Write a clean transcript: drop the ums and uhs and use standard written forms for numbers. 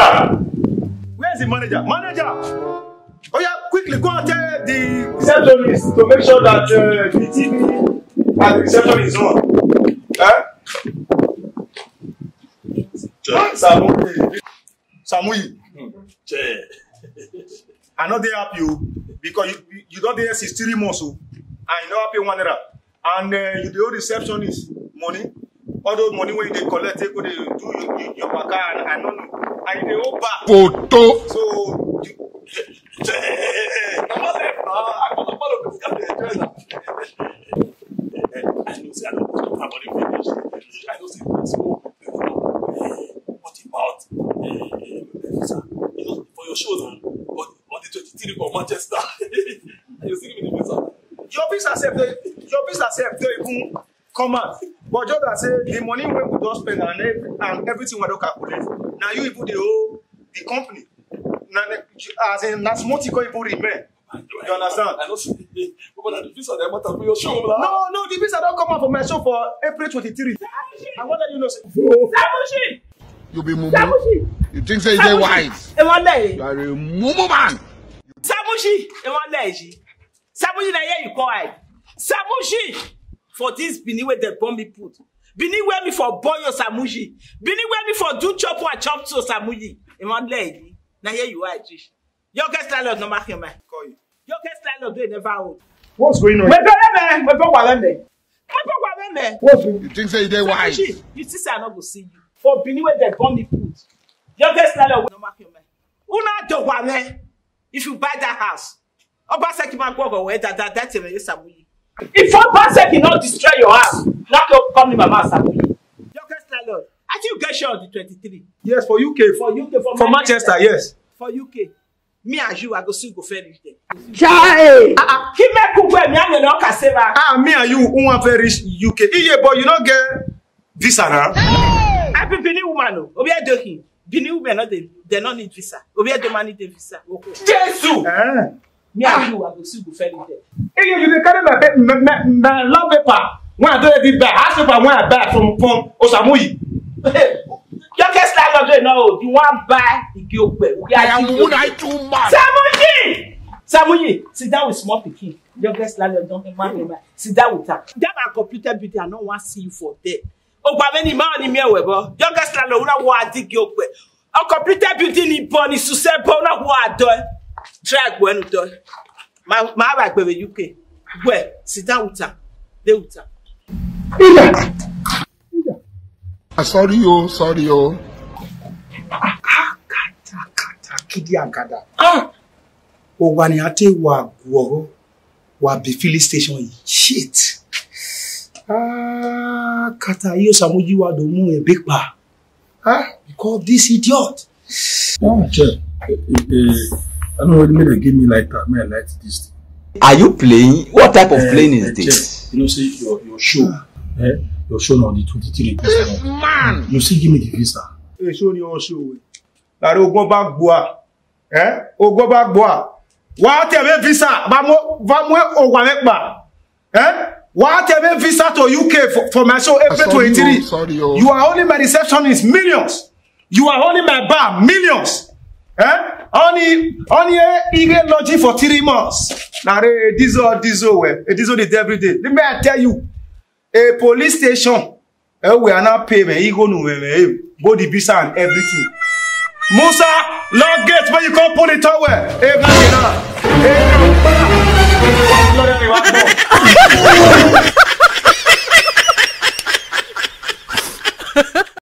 Manager! Where's the manager? Manager! Oh yeah, quickly go and tell the receptionist to make sure that the TV at the reception is on. Osamuyi. I know they help you because you don't there since 3 months, and you don't pay 1 naira. And you the old receptionist money. All those money when they collect, they go to do your back and I don't know. And they all back. Photo. So what about for your show on the 23 of Manchester? You see me the visa. Your visa self they even come out. But just that say the money when we don't spend and everything we don't calculate. Now you put the company. Now as in that's what you people remain. You understand? I don't see the visa they matter for your show. No, the visa don't come out for my show for April 23. I want you know. Samushi! You be mumu. You think say they wise? You are a mumu man. Samushi! Samushi na here you quiet. Samushi! For this Bini where they bomb me put. Bini where me for boy your Samushi. Bini where me for do chop or chop to Samushi. In one lady. Now here you are, Jish. Your guest landlord no mark your man. Call you. Your guest landlord they never hold. What's going on? What? You think say they wise? You see say I not go see you. For Bini where they bomb me put. Your guest landlord no mark your man. Una do one. If you buy that house. Obaseki man go away that's Samuyi. If Obaseki not destroy your house, not come to my house, Samuyi. Your guest landlord. I think you get sure on the 23. Yes, for UK. For Manchester, yes. For UK. Me and you, I go still go finish there. Chai! He make me no kaseva. Me and you, who want to reach UK. Yeah, but you don't get visa now. I be Bini woman. Obi a doing. Bini woman they not need visa. Obi a demand need visa. Jesus! Me and you, I go still go finish there. Hey, you carry my love paper. When I do it back, ask paper when I buy from Osamuyi. Your guest landlord no, you want buy the Gilbert. I am too much. Samuyi, sit down with small pikin. Your guest landlord don't mind. Sit down with her. That my computer beauty, I don't want to see you for there. Oh, but many man in me webo. Your guest landlord una want the Gilbert. A computer beauty ni born is to say bona what do. Track when do. My back baby UK. Where sit down with her. They with her. Sorry, yo. Kidi akada. Wani ate wa guoro wa be filling station shit. Kata iyo Samuyi wa do mu e big pa. Because this idiot. Che. I don't know what they give me like that. Man, I like this thing. Are you playing? What type of playing is this? You know, say your show. Your show on the 23. Man! You see, give me the visa. Hey, show your show. Like, go back, boy. Go back, boy. What have visa? What have visa to UK for my show April 23? Sorry, you are only my receptionist, millions. You are only my bar, millions. Only even lodging for 3 months. Now, diesel the every day. Let me tell you. A police station, we are not paying. He go no body visa and everything. Musa, lock gate when you come pull it over.